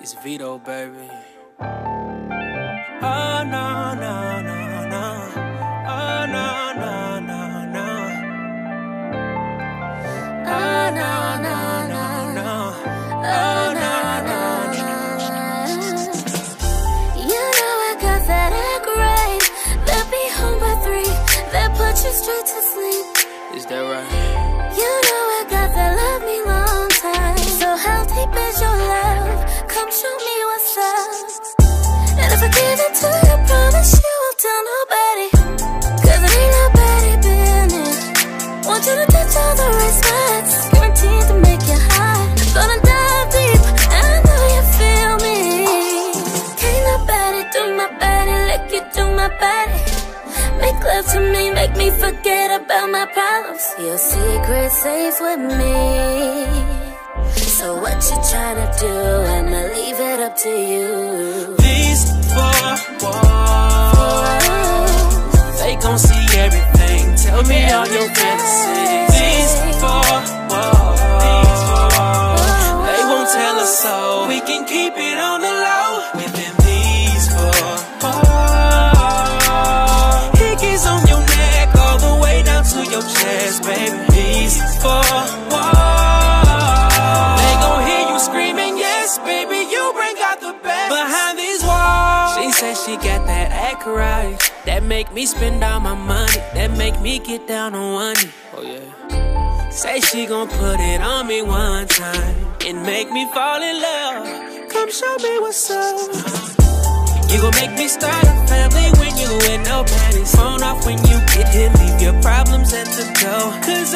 It's Vedo, baby. Oh, no, no, no, no. Oh, no, no, no, no. Oh, no, no, no, no. Oh, no, no, no. You know I got that act right. They'll be home by 3. They'll put you straight to sleep. Is that right? You know I got that love me long time. So how deep is your love? Come show me what's up. And if I give it to you, promise you won't tell nobody. Cause it ain't nobody business. Want you to touch all the right spots, guaranteed to make you hot. Gonna dive deep, and I know you feel me. Can't nobody do my body like you do my body. Make love to me, make me forget about my problems. Your secret's safe with me. So what you tryna do? I'ma leave it up to you. These 4 walls, they gon' see everything. Tell me all your fantasies. These 4 walls, they won't tell us so. We can keep it on the low within these 4 walls. Hickeys on your neck all the way down to your chest, baby. These 4 walls, she got that act right, that make me spend all my money, that make me get down on one knee. Oh yeah. Say she gon' put it on me one time and make me fall in love. Come show me what's up. You gon' make me start a family when you with no panties. Phone off when you get here, leave your problems at the door. Cause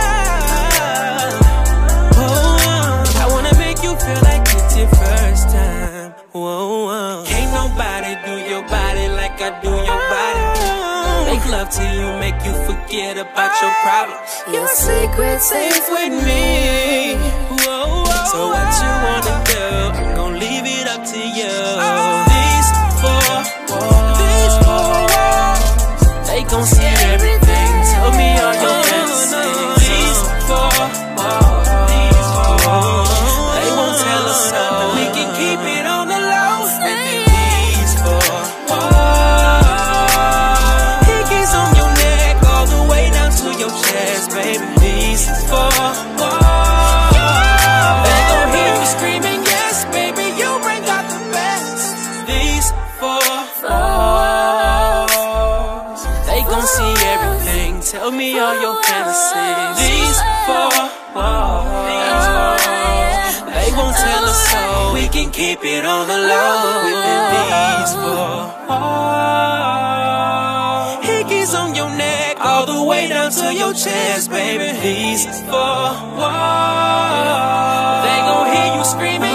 I wanna make you feel like it's your first time. Whoa, whoa. Can't nobody do your body like I do your body. Make love to you, make you forget about your problems. Your secret's safe with me. Whoa, whoa. So what you wanna do? I'm gon' leave it up to you. These 4 walls, they gon' see everything. Tell me all your fantasies. These 4 walls, they won't tell us so. We can keep it on the low. These 4 walls, hickeys on your neck all the way down to your chest, baby. These 4 walls, they gon' hear you screaming, yes, baby, you bring out the best. These 4 walls, they gon' see everything. Tell me all your fantasies. These 4 walls, they won't tell us so. We can keep it on the low within these 4 walls. Hickeys on your neck all the way down to your chest, baby. These 4 walls, they gon' hear you screaming.